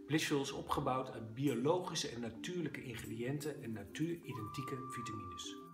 Blissful is opgebouwd uit biologische en natuurlijke ingrediënten en natuuridentieke vitamines.